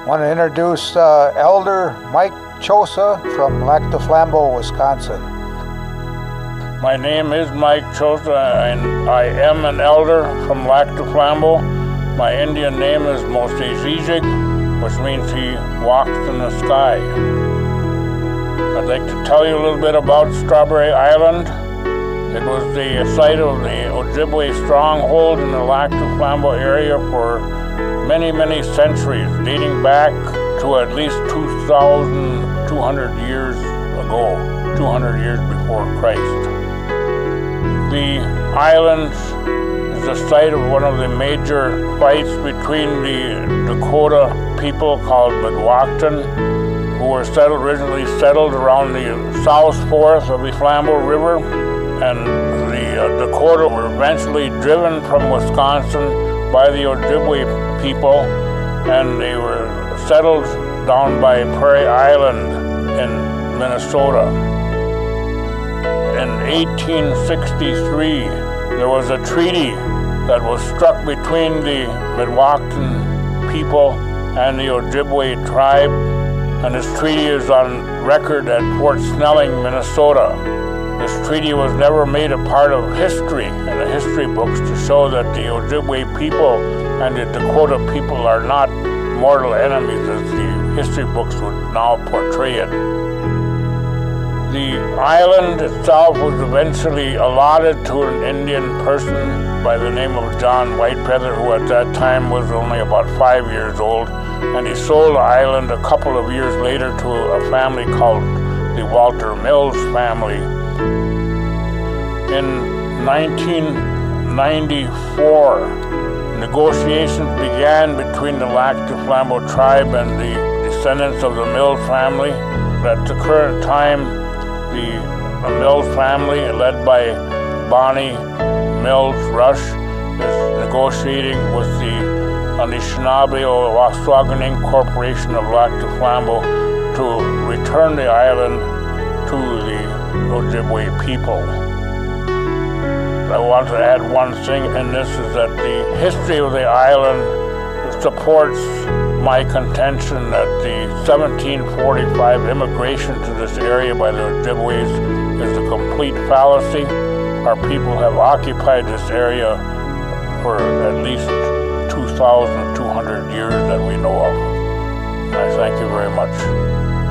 I want to introduce Elder Mike Chosa from Lac du Flambeau, Wisconsin. My name is Mike Chosa, and I am an elder from Lac du Flambeau. My Indian name is Mosezijig, which means he walks in the sky. I'd like to tell you a little bit about Strawberry Island. It was the site of the Ojibwe stronghold in the Lac du Flambeau area for many, many centuries, dating back to at least 2,200 years ago, 200 years before Christ. The island is the site of one of the major fights between the Dakota people called Midwakton, who were originally settled around the south fork of the Flambeau River, and the Dakota were eventually driven from Wisconsin by the Ojibwe people, and they were settled down by Prairie Island in Minnesota. In 1863, there was a treaty that was struck between the Midwakton people and the Ojibwe tribe, and this treaty is on record at Fort Snelling, Minnesota. This treaty was never made a part of history in the history books to show that the Ojibwe people and the Dakota people are not mortal enemies as the history books would now portray it. The island itself was eventually allotted to an Indian person by the name of John Whitefeather, who at that time was only about 5 years old, and he sold the island a couple of years later to a family called the Walter Mills family. In 1994, negotiations began between the Lac du Flambeau tribe and the descendants of the Mills family. At the current time, the Mills family, led by Bonnie Mills Rush, is negotiating with the Anishinaabe-Waskaganish Corporation of Lac du Flambeau to return the island to the Ojibwe people. I want to add one thing, and this is that the history of the island supports my contention that the 1745 immigration to this area by the Ojibways is a complete fallacy. Our people have occupied this area for at least 2,200 years that we know of. I thank you very much.